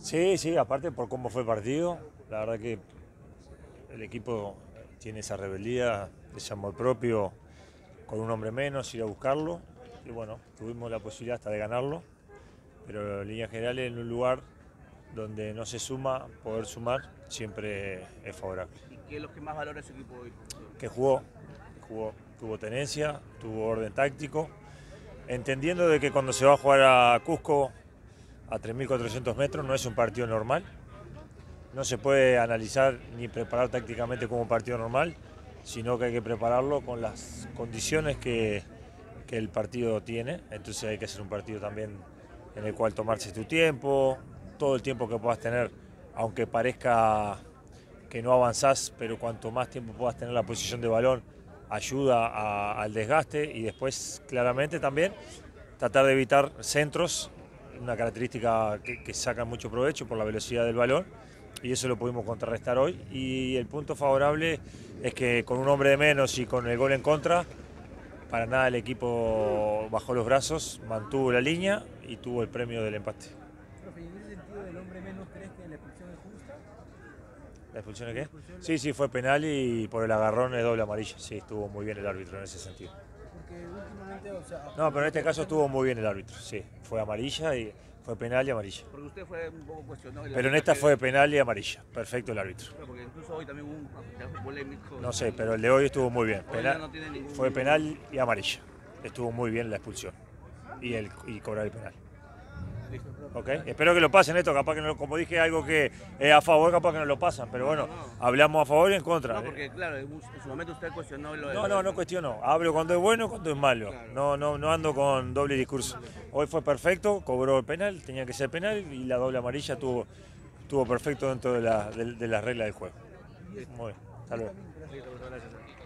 Sí, sí, aparte por cómo fue el partido, la verdad que el equipo tiene esa rebeldía, ese amor propio, con un hombre menos, ir a buscarlo. Y bueno, tuvimos la posibilidad hasta de ganarlo, pero en líneas generales en un lugar donde no se suma, poder sumar siempre es favorable. ¿Y qué es lo que más valora ese equipo hoy? Que jugó, tuvo tenencia, tuvo orden táctico, entendiendo de que cuando se va a jugar a Cusco a 3.400 metros no es un partido normal. No se puede analizar ni preparar tácticamente como un partido normal, sino que hay que prepararlo con las condiciones que el partido tiene. Entonces hay que hacer un partido también en el cual tomarse tu tiempo, todo el tiempo que puedas tener, aunque parezca que no avanzás, pero cuanto más tiempo puedas tener la posición de balón, ayuda al desgaste y después claramente también tratar de evitar centros, una característica que saca mucho provecho por la velocidad del balón y eso lo pudimos contrarrestar hoy. Y el punto favorable es que con un hombre de menos y con el gol en contra, para nada el equipo bajó los brazos, mantuvo la línea y tuvo el premio del empate. Profe, y en ese sentido del hombre menos, ¿crees que la expulsión es justa? ¿La expulsión de La qué? expulsión, Sí, sí, fue penal y por el agarrón es doble amarilla. Sí, estuvo muy bien el árbitro en ese sentido. porque últimamente, o sea, No, pero en este caso últimamente estuvo muy bien el árbitro. Sí, fue amarilla y fue penal y amarilla. Porque usted fue un poco cuestionado el Pero en esta arbitraje de fue hoy. penal y amarilla. Perfecto el árbitro. Claro, porque incluso hoy también hubo un arbitraje polémico. No sé, pero el de hoy estuvo muy bien. Hoy ya no tiene ningún. Fue penal y amarilla. Estuvo muy bien la expulsión y cobrar el penal. Listo. ¿Ok? Espero que lo pasen esto, capaz que no, como dije algo que es a favor, capaz que no lo pasan, pero bueno, No. hablamos a favor y en contra. No, porque claro, en su momento usted cuestionó lo de. No cuestiono. Hablo cuando es bueno, cuando es malo. Claro. No ando con doble discurso. Hoy fue perfecto, cobró el penal, tenía que ser penal y la doble amarilla estuvo perfecto dentro de las reglas del juego. Listo. Muy bien, hasta luego. Listo, gracias.